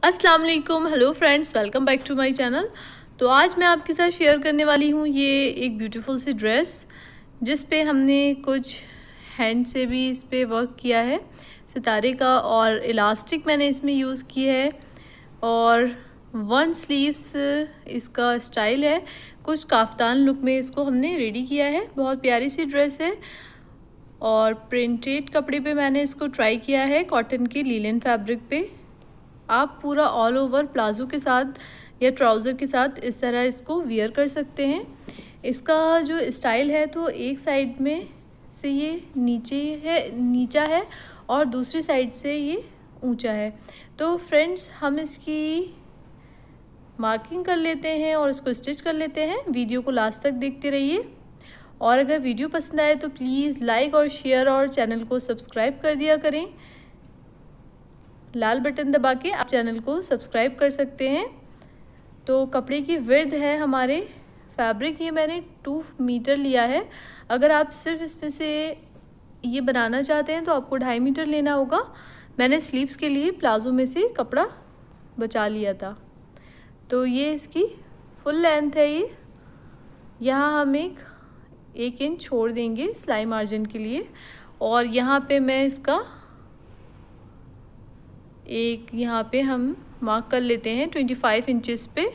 अस्सलाम वालेकुम, hello friends, welcome back to my channel. तो आज मैं आपके साथ शेयर करने वाली हूँ ये एक ब्यूटीफुल सी ड्रेस जिस पे हमने कुछ हैंड से भी इस पे वर्क किया है सितारे का, और इलास्टिक मैंने इसमें यूज़ की है, और वन स्लीव्स इसका स्टाइल है। कुछ काफ्तान लुक में इसको हमने रेडी किया है। बहुत प्यारी सी ड्रेस है और प्रिंटेड कपड़े पे मैंने इसको ट्राई किया है, कॉटन के लीलन फैब्रिक पे। आप पूरा ऑल ओवर प्लाज़ो के साथ या ट्राउज़र के साथ इस तरह इसको वियर कर सकते हैं। इसका जो स्टाइल है तो एक साइड में से ये नीचा है और दूसरी साइड से ये ऊंचा है। तो फ्रेंड्स, हम इसकी मार्किंग कर लेते हैं और इसको स्टिच कर लेते हैं। वीडियो को लास्ट तक देखते रहिए, और अगर वीडियो पसंद आए तो प्लीज़ लाइक और शेयर और चैनल को सब्सक्राइब कर दिया करें। लाल बटन दबा के आप चैनल को सब्सक्राइब कर सकते हैं। तो कपड़े की विड्थ है हमारे फैब्रिक, ये मैंने 2 मीटर लिया है। अगर आप सिर्फ इसमें से ये बनाना चाहते हैं तो आपको 2.5 मीटर लेना होगा। मैंने स्लीव्स के लिए प्लाज़ो में से कपड़ा बचा लिया था। तो ये इसकी फुल लेंथ है। ये यहाँ हम एक इंच छोड़ देंगे सिलाई मार्जिन के लिए, और यहाँ पे मैं इसका यहाँ पे हम मार्क कर लेते हैं 25 इंचेस पे।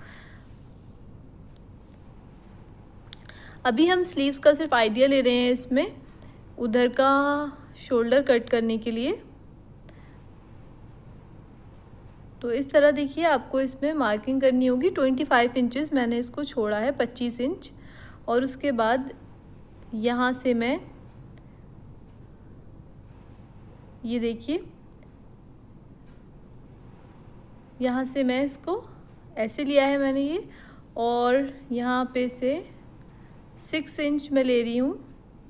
अभी हम स्लीव्स का सिर्फ आइडिया ले रहे हैं इसमें, उधर का शोल्डर कट करने के लिए। तो इस तरह देखिए आपको इसमें मार्किंग करनी होगी। 25 इंचेस मैंने इसको छोड़ा है, 25 इंच। और उसके बाद यहाँ से मैं ये देखिए, यहाँ से मैं इसको ऐसे लिया है मैंने ये, और यहाँ पे से 6 इंच मैं ले रही हूँ।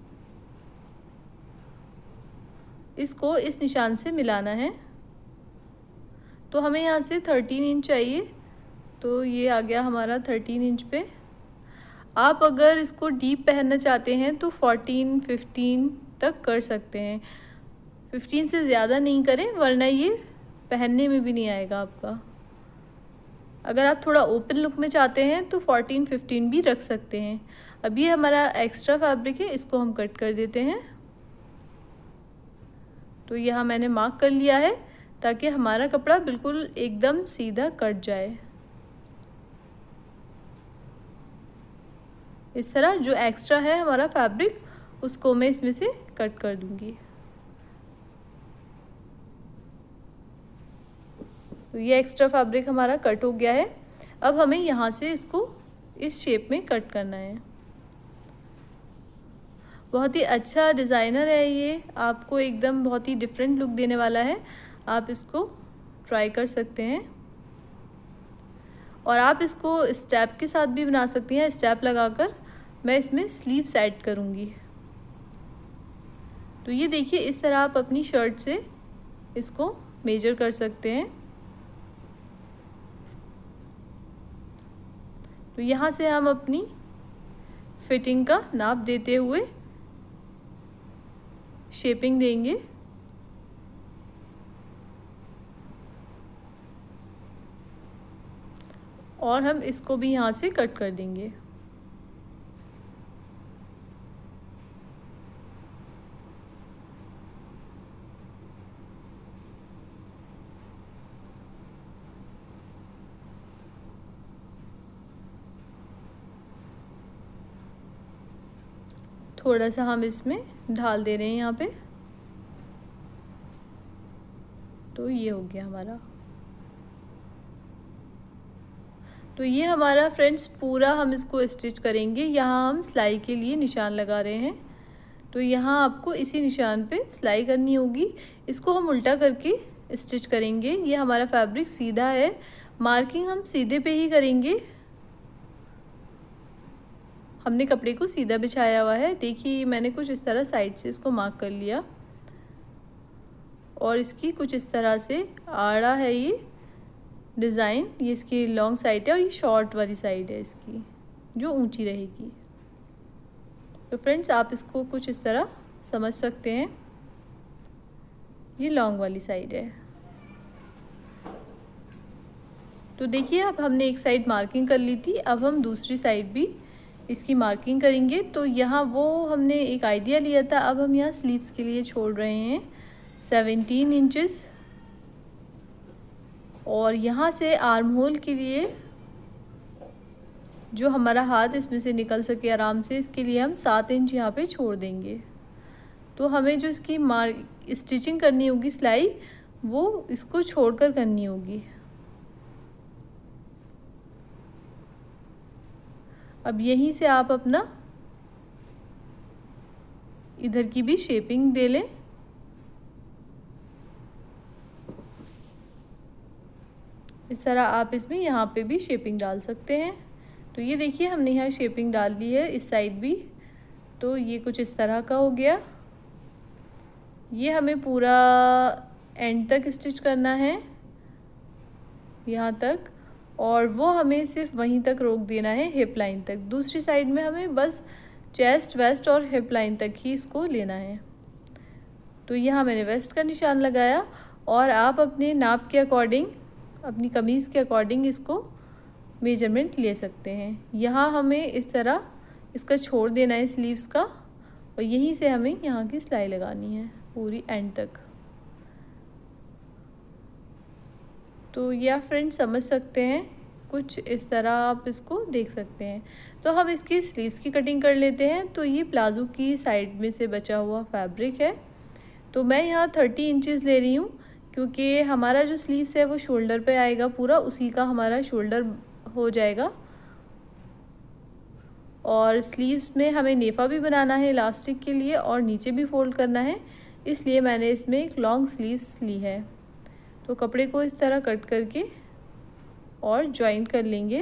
इसको इस निशान से मिलाना है। तो हमें यहाँ से 13 इंच चाहिए, तो ये आ गया हमारा 13 इंच पे। आप अगर इसको डीप पहनना चाहते हैं तो 14-15 तक कर सकते हैं। 15 से ज़्यादा नहीं करें, वरना ये पहनने में भी नहीं आएगा आपका। अगर आप थोड़ा ओपन लुक में चाहते हैं तो 14-15 भी रख सकते हैं। अब ये हमारा एक्स्ट्रा फैब्रिक है, इसको हम कट कर देते हैं। तो यहाँ मैंने मार्क कर लिया है ताकि हमारा कपड़ा बिल्कुल एकदम सीधा कट जाए। इस तरह जो एक्स्ट्रा है हमारा फैब्रिक, उसको मैं इसमें से कट कर दूंगी। तो ये एक्स्ट्रा फैब्रिक हमारा कट हो गया है। अब हमें यहाँ से इसको इस शेप में कट करना है। बहुत ही अच्छा डिज़ाइनर है ये, आपको एकदम बहुत ही डिफरेंट लुक देने वाला है। आप इसको ट्राई कर सकते हैं, और आप इसको स्टेप के साथ भी बना सकती हैं। स्टेप लगाकर मैं इसमें स्लीव्स ऐड करूँगी। तो ये देखिए, इस तरह आप अपनी शर्ट से इसको मेजर कर सकते हैं। तो यहाँ से हम अपनी फिटिंग का नाप देते हुए शेपिंग देंगे। और हम इसको भी यहाँ से कट कर देंगे। थोड़ा सा हम इसमें ढाल दे रहे हैं यहाँ पे। तो ये हो गया हमारा। तो ये हमारा फ्रेंड्स पूरा हम इसको स्टिच करेंगे। यहाँ हम सिलाई के लिए निशान लगा रहे हैं, तो यहाँ आपको इसी निशान पे सिलाई करनी होगी। इसको हम उल्टा करके स्टिच करेंगे। ये हमारा फैब्रिक सीधा है, मार्किंग हम सीधे पे ही करेंगे। हमने कपड़े को सीधा बिछाया हुआ है। देखिए, मैंने कुछ इस तरह साइड से इसको मार्क कर लिया, और इसकी कुछ इस तरह से आड़ा है ये डिज़ाइन। ये इसकी लॉन्ग साइड है और ये शॉर्ट वाली साइड है इसकी, जो ऊंची रहेगी। तो फ्रेंड्स, आप इसको कुछ इस तरह समझ सकते हैं। ये लॉन्ग वाली साइड है। तो देखिए अब हमने एक साइड मार्किंग कर ली थी, अब हम दूसरी साइड भी इसकी मार्किंग करेंगे। तो यहाँ वो हमने एक आइडिया लिया था, अब हम यहाँ स्लीव्स के लिए छोड़ रहे हैं 17 इंचेस, और यहाँ से आर्म होल के लिए जो हमारा हाथ इसमें से निकल सके आराम से, इसके लिए हम 7 इंच यहाँ पे छोड़ देंगे। तो हमें जो इसकी स्टिचिंग करनी होगी सिलाई, वो इसको छोड़कर करनी होगी। अब यहीं से आप अपना इधर की भी शेपिंग दे लें। इस तरह आप इसमें यहाँ पे भी शेपिंग डाल सकते हैं। तो ये देखिए हमने यहाँ शेपिंग डाल ली है इस साइड भी। तो ये कुछ इस तरह का हो गया। ये हमें पूरा एंड तक स्टिच करना है यहाँ तक, और वो हमें सिर्फ वहीं तक रोक देना है, हिप लाइन तक। दूसरी साइड में हमें बस चेस्ट, वेस्ट और हिप लाइन तक ही इसको लेना है। तो यहाँ मैंने वेस्ट का निशान लगाया, और आप अपने नाप के अकॉर्डिंग, अपनी कमीज़ के अकॉर्डिंग इसको मेजरमेंट ले सकते हैं। यहाँ हमें इस तरह इसका छोड़ देना है स्लीव्स का, और यहीं से हमें यहाँ की सिलाई लगानी है पूरी एंड तक। तो यह फ्रेंड्स समझ सकते हैं, कुछ इस तरह आप इसको देख सकते हैं। तो हम इसकी स्लीव्स की कटिंग कर लेते हैं। तो ये प्लाज़ो की साइड में से बचा हुआ फैब्रिक है। तो मैं यहाँ 30 इंचेस ले रही हूँ, क्योंकि हमारा जो स्लीव्स है वो शोल्डर पे आएगा पूरा, उसी का हमारा शोल्डर हो जाएगा। और स्लीव्स में हमें नेफा भी बनाना है इलास्टिक के लिए, और नीचे भी फोल्ड करना है, इसलिए मैंने इसमें एक लॉन्ग स्लीव्स ली है। तो कपड़े को इस तरह कट करके और जॉइन कर लेंगे,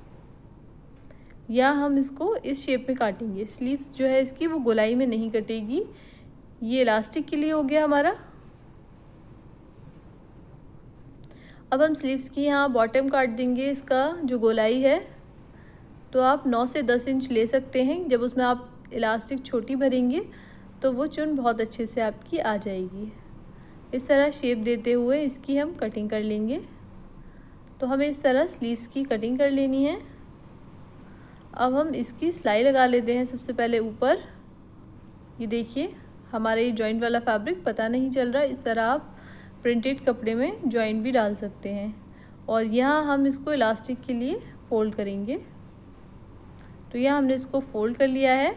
या हम इसको इस शेप में काटेंगे। स्लीव्स जो है इसकी वो गोलाई में नहीं कटेगी। ये इलास्टिक के लिए हो गया हमारा। अब हम स्लीव्स की यहाँ बॉटम काट देंगे। इसका जो गोलाई है तो आप 9 से 10 इंच ले सकते हैं। जब उसमें आप इलास्टिक छोटी भरेंगे तो वो चुन बहुत अच्छे से आपकी आ जाएगी। इस तरह शेप देते हुए इसकी हम कटिंग कर लेंगे। तो हमें इस तरह स्लीव्स की कटिंग कर लेनी है। अब हम इसकी सिलाई लगा लेते हैं। सबसे पहले ऊपर, ये देखिए हमारा ये जॉइंट वाला फैब्रिक पता नहीं चल रहा। इस तरह आप प्रिंटेड कपड़े में जॉइंट भी डाल सकते हैं। और यहाँ हम इसको इलास्टिक के लिए फ़ोल्ड करेंगे। तो यहाँ हमने इसको फ़ोल्ड कर लिया है।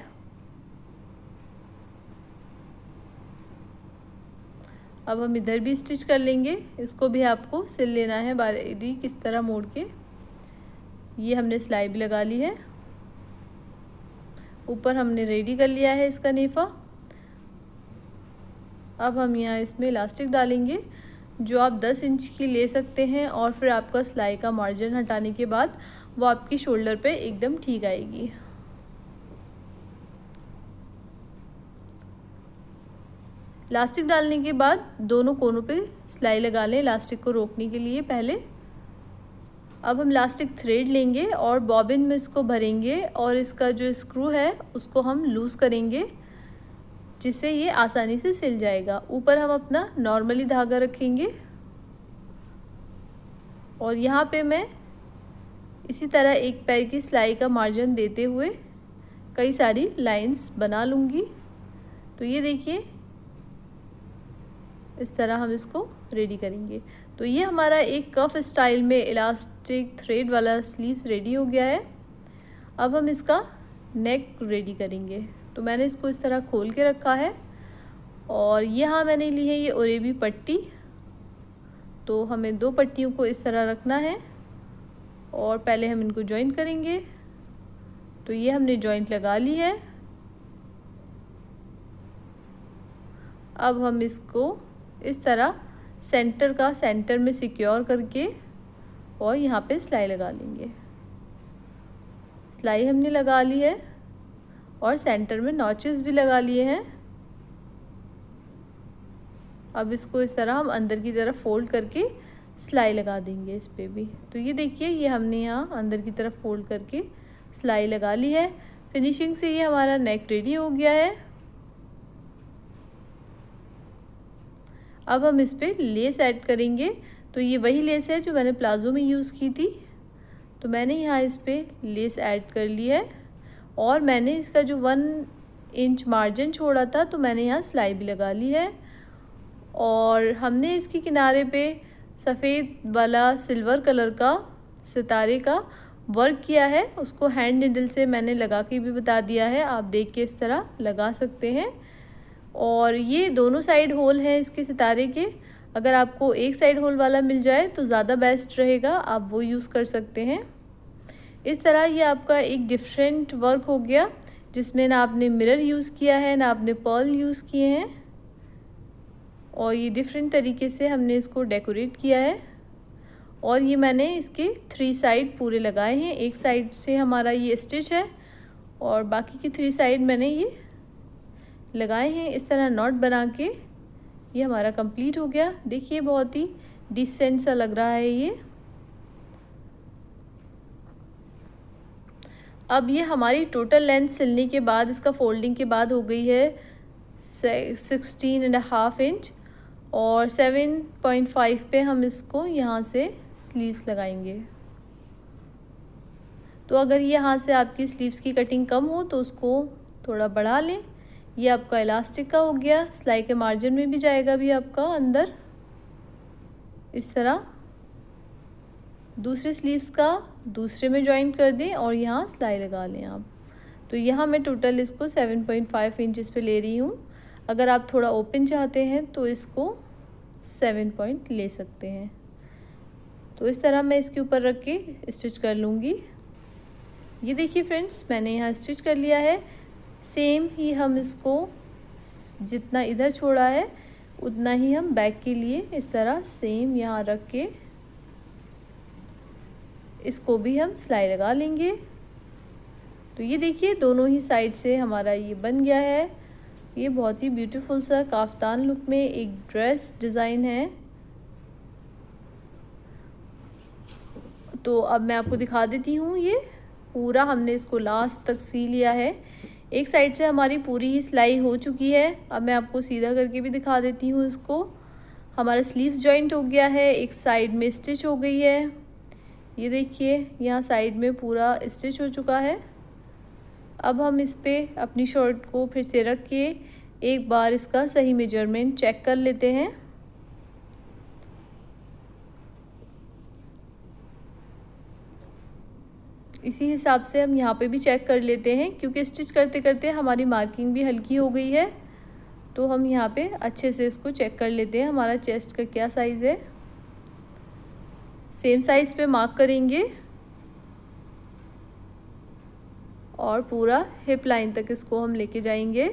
अब हम इधर भी स्टिच कर लेंगे। इसको भी आपको सिल लेना है बारीक इस तरह मोड़ के। ये हमने सिलाई भी लगा ली है। ऊपर हमने रेडी कर लिया है इसका नेफा। अब हम यहाँ इसमें इलास्टिक डालेंगे, जो आप 10 इंच की ले सकते हैं, और फिर आपका सिलाई का मार्जिन हटाने के बाद वो आपकी शोल्डर पे एकदम ठीक आएगी। इलास्टिक डालने के बाद दोनों कोनों पे सिलाई लगा लें इलास्टिक को रोकने के लिए पहले। अब हम इलास्टिक थ्रेड लेंगे और बॉबिन में इसको भरेंगे, और इसका जो स्क्रू है उसको हम लूज़ करेंगे, जिससे ये आसानी से सिल जाएगा। ऊपर हम अपना नॉर्मली धागा रखेंगे, और यहाँ पे मैं इसी तरह एक पैर की सिलाई का मार्जिन देते हुए कई सारी लाइंस बना लूँगी। तो ये देखिए इस तरह हम इसको रेडी करेंगे। तो ये हमारा एक कफ स्टाइल में इलास्टिक थ्रेड वाला स्लीव्स रेडी हो गया है। अब हम इसका नेक रेडी करेंगे। तो मैंने इसको इस तरह खोल के रखा है, और यहाँ मैंने ली है ये ओरेबी पट्टी। तो हमें 2 पट्टियों को इस तरह रखना है, और पहले हम इनको जॉइन करेंगे। तो ये हमने जॉइंट लगा ली है। अब हम इसको इस तरह सेंटर में सिक्योर करके और यहाँ पे सिलाई लगा लेंगे। सिलाई हमने लगा ली है, और सेंटर में नॉचेस भी लगा लिए हैं। अब इसको इस तरह हम अंदर की तरफ फोल्ड करके सिलाई लगा देंगे इस पे भी। तो ये देखिए ये हमने यहाँ अंदर की तरफ फोल्ड करके सिलाई लगा ली है। फिनिशिंग से ये हमारा नेक रेडी हो गया है। अब हम इस पे लेस ऐड करेंगे। तो ये वही लेस है जो मैंने प्लाज़ो में यूज़ की थी। तो मैंने यहाँ इस पर लेस ऐड कर ली है और मैंने इसका जो 1 इंच मार्जिन छोड़ा था तो मैंने यहाँ सिलाई भी लगा ली है। और हमने इसके किनारे पे सफ़ेद वाला सिल्वर कलर का सितारे का वर्क किया है, उसको हैंड नीडल से मैंने लगा के भी बता दिया है, आप देख के इस तरह लगा सकते हैं। और ये दोनों साइड होल हैं इसके सितारे के, अगर आपको एक साइड होल वाला मिल जाए तो ज़्यादा बेस्ट रहेगा, आप वो यूज़ कर सकते हैं। इस तरह ये आपका एक डिफरेंट वर्क हो गया जिसमें ना आपने मिरर यूज़ किया है ना आपने पर्ल यूज़ किए हैं, और ये डिफरेंट तरीके से हमने इसको डेकोरेट किया है। और ये मैंने इसके 3 साइड पूरे लगाए हैं, एक साइड से हमारा ये स्टिच है और बाकी की 3 साइड मैंने ये लगाए हैं। इस तरह नॉट बना के ये हमारा कंप्लीट हो गया। देखिए बहुत ही डिसेंट सा लग रहा है ये। अब ये हमारी टोटल लेंथ सिलने के बाद, इसका फोल्डिंग के बाद हो गई है 16.5 इंच और 7.5 पे हम इसको यहाँ से स्लीव्स लगाएंगे। तो अगर यहाँ से आपकी स्लीव्स की कटिंग कम हो तो उसको थोड़ा बढ़ा लें। ये आपका इलास्टिक का हो गया, सिलाई के मार्जिन में भी जाएगा भी आपका अंदर। इस तरह दूसरे स्लीव्स का दूसरे में जॉइन कर दें और यहाँ सिलाई लगा लें आप। तो यहाँ मैं टोटल इसको 7.5 इंचेस पे ले रही हूँ। अगर आप थोड़ा ओपन चाहते हैं तो इसको 7 पॉइंट ले सकते हैं। तो इस तरह मैं इसके ऊपर रख के स्टिच कर लूँगी। ये देखिए फ्रेंड्स, मैंने यहाँ स्टिच कर लिया है। सेम ही हम इसको जितना इधर छोड़ा है उतना ही हम बैक के लिए इस तरह सेम यहाँ रख के इसको भी हम सिलाई लगा लेंगे। तो ये देखिए दोनों ही साइड से हमारा ये बन गया है। ये बहुत ही ब्यूटीफुल सा काफ्तान लुक में एक ड्रेस डिज़ाइन है। तो अब मैं आपको दिखा देती हूँ, ये पूरा हमने इसको लास्ट तक सी लिया है। एक साइड से हमारी पूरी ही सिलाई हो चुकी है। अब मैं आपको सीधा करके भी दिखा देती हूँ इसको। हमारा स्लीव्स जॉइंट हो गया है, एक साइड में स्टिच हो गई है। ये देखिए यहाँ साइड में पूरा स्टिच हो चुका है। अब हम इस पे अपनी शर्ट को फिर से रख के एक बार इसका सही मेजरमेंट चेक कर लेते हैं। इसी हिसाब से हम यहाँ पे भी चेक कर लेते हैं, क्योंकि स्टिच करते करते हमारी मार्किंग भी हल्की हो गई है। तो हम यहाँ पे अच्छे से इसको चेक कर लेते हैं हमारा चेस्ट का क्या साइज़ है। सेम साइज़ पे मार्क करेंगे और पूरा हिप लाइन तक इसको हम लेके जाएंगे।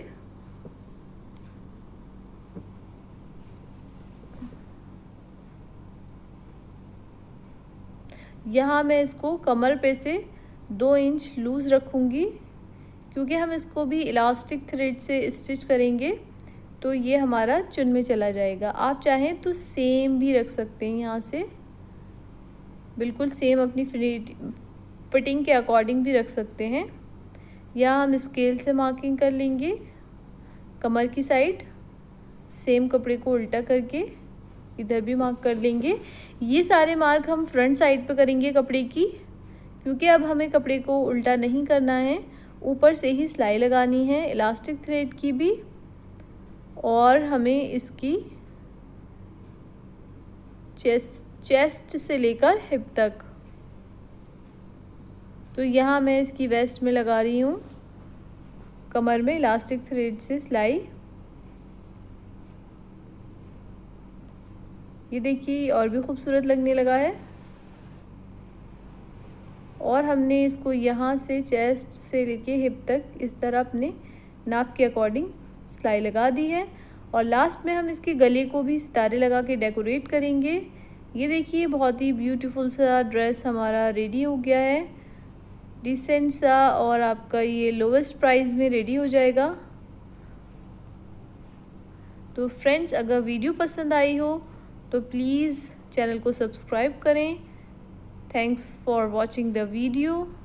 यहाँ मैं इसको कमर पे से 2 इंच लूज़ रखूँगी, क्योंकि हम इसको भी इलास्टिक थ्रेड से स्टिच करेंगे तो ये हमारा चुन में चला जाएगा। आप चाहें तो सेम भी रख सकते हैं, यहाँ से बिल्कुल सेम अपनी फिटिंग के अकॉर्डिंग भी रख सकते हैं। या हम स्केल से मार्किंग कर लेंगे कमर की साइड, सेम कपड़े को उल्टा करके इधर भी मार्क कर लेंगे। ये सारे मार्क हम फ्रंट साइड पे करेंगे कपड़े की, क्योंकि अब हमें कपड़े को उल्टा नहीं करना है, ऊपर से ही सिलाई लगानी है इलास्टिक थ्रेड की भी, और हमें इसकी चेस्ट से लेकर हिप तक। तो यहाँ मैं इसकी वेस्ट में लगा रही हूँ कमर में इलास्टिक थ्रेड से सिलाई। ये देखिए और भी खूबसूरत लगने लगा है। और हमने इसको यहाँ से चेस्ट से लेके हिप तक इस तरह अपने नाप के अकॉर्डिंग सिलाई लगा दी है। और लास्ट में हम इसके गले को भी सितारे लगा के डेकोरेट करेंगे। ये देखिए बहुत ही ब्यूटीफुल सा ड्रेस हमारा रेडी हो गया है, डिसेंट सा, और आपका ये लोवेस्ट प्राइस में रेडी हो जाएगा। तो फ्रेंड्स, अगर वीडियो पसंद आई हो तो प्लीज़ चैनल को सब्सक्राइब करें। Thanks for watching the video.